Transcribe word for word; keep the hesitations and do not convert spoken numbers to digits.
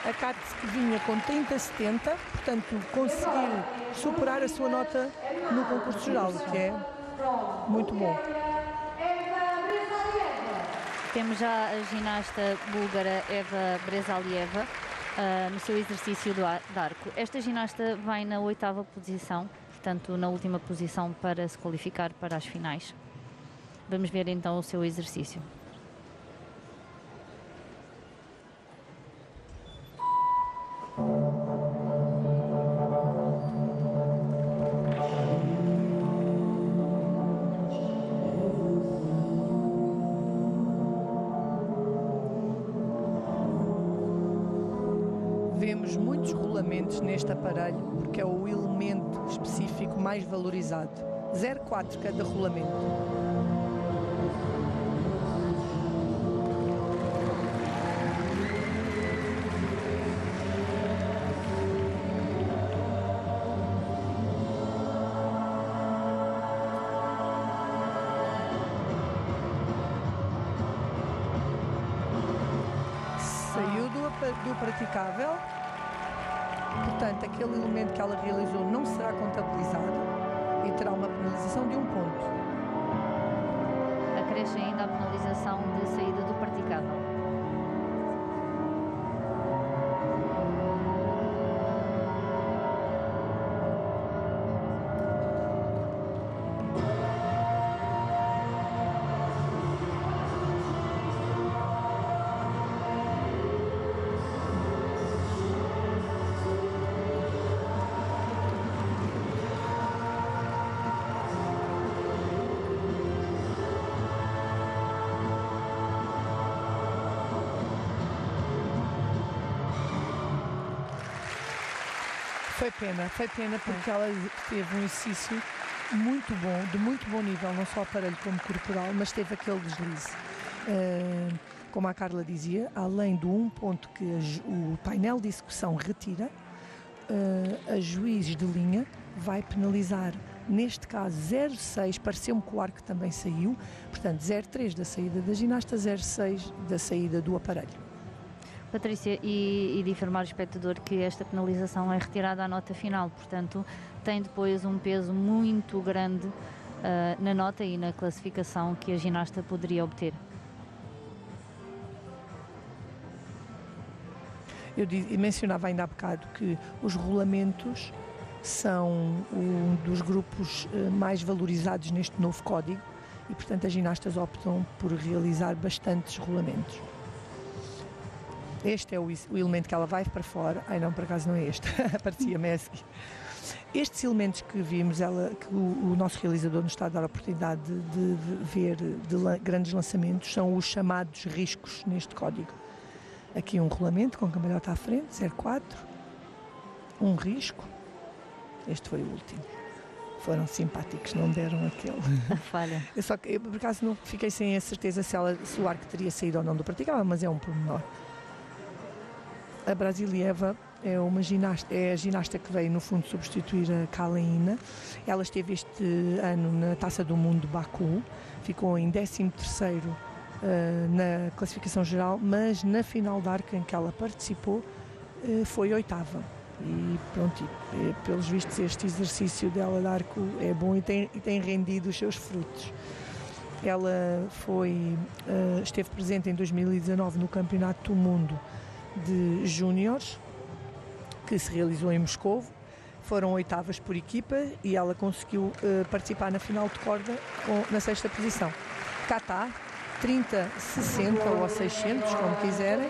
A Katz, que vinha com trinta setenta, portanto conseguiu superar a sua nota no concurso geral, o que é muito bom. Temos já a ginasta búlgara Eva Brezalieva uh, no seu exercício do arco. Esta ginasta vai na oitava posição, portanto na última posição para se qualificar para as finais. Vamos ver então o seu exercício. Vemos muitos rolamentos neste aparelho porque é o elemento específico mais valorizado. zero vírgula quatro cada rolamento. Saiu do, do praticável, portanto aquele elemento que ela realizou não será contabilizado e terá uma penalização de um ponto. Acresce ainda a penalização de saída do praticável. Foi pena, foi pena porque ela teve um exercício muito bom, de muito bom nível, não só aparelho como corporal, mas teve aquele deslize. Uh, como a Carla dizia, além do um ponto que a, o painel de execução retira, uh, a juiz de linha vai penalizar, neste caso zero vírgula seis, pareceu-me que o arco também saiu, portanto zero vírgula três da saída da ginasta, zero vírgula seis da saída do aparelho. Patrícia, e, e de informar o espectador que esta penalização é retirada à nota final, portanto tem depois um peso muito grande uh, na nota e na classificação que a ginasta poderia obter. Eu mencionava ainda há bocado que os rolamentos são um dos grupos uh, mais valorizados neste novo código e, portanto, as ginastas optam por realizar bastantes rolamentos. Este é o, o elemento que ela vai para fora. Ai não, por acaso não é este. Parecia-me a seguir. Estes elementos que vimos, ela, que o, o nosso realizador nos está a dar a oportunidade de, de, de ver de la, grandes lançamentos, são os chamados riscos neste código. Aqui um rolamento com cambalhota à frente, zero vírgula quatro. Um risco. Este foi o último. Foram simpáticos, não deram aquele. A falha. Eu só que, eu, por acaso, não fiquei sem a certeza se, ela, se o arco teria saído ou não do praticável, mas é um pormenor. A Brezalieva é uma ginasta, é a ginasta que veio no fundo substituir a Kaleina. Ela esteve este ano na Taça do Mundo de Baku, ficou em décimo terceiro uh, na classificação geral, mas na final de arco em que ela participou uh, foi oitava. E pronto, e, pelos vistos este exercício dela de arco é bom e tem, e tem rendido os seus frutos. Ela foi, uh, esteve presente em dois mil e dezanove no Campeonato do Mundo de Júniores, que se realizou em Moscovo. Foram oitavas por equipa e ela conseguiu uh, participar na final de corda com, na sexta posição. Cá está, trinta, sessenta ou seiscentos, como quiserem.